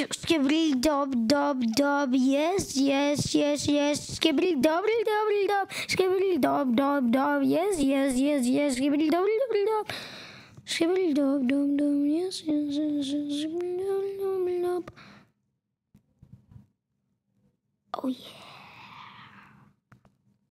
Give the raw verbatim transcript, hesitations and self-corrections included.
Skibbly dob dob dob. Yes, yes, yes, yes. Skibbly dobble dobble dob. Skibbly dob dob dob. Yes, yes, yes, yes. Skibbly dobble dobble dob. Skibbly dob dob dob. Yes, yes, yes, yes. Skibbly dobble dobble dob. Oh yeah.